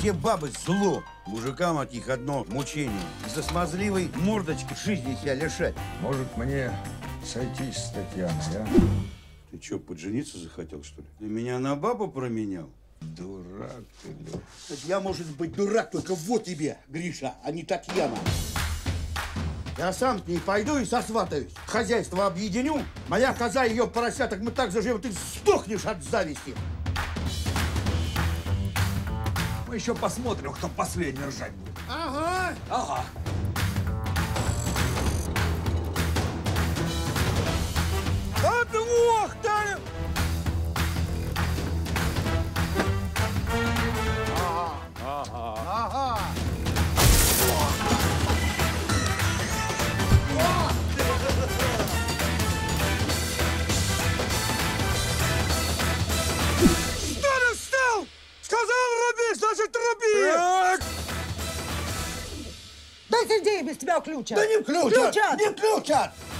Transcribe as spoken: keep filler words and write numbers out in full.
Все бабы зло. Мужикам от них одно мучение. Из-за смазливой мордочки жизни себя лишать. Может, мне сойтись с Татьяной, а? Ты что, поджениться захотел, что ли? Ты меня на бабу променял? Дурак ты, Лёх. Я, может быть, дурак, только вот тебе, Гриша, а не Татьяна. Я сам к ней пойду и сосватаюсь. Хозяйство объединю. Моя коза, ее поросяток, мы так заживем, ты сдохнешь от зависти. Мы еще посмотрим, кто последний ржать будет. Ага. Ага. Подвох-то! Ага. Ага. Ага. Что ты встал? Сказал руби, значит руби! Так. Дайте деньги, без тебя включат. Да не включат! Включат! Не включат!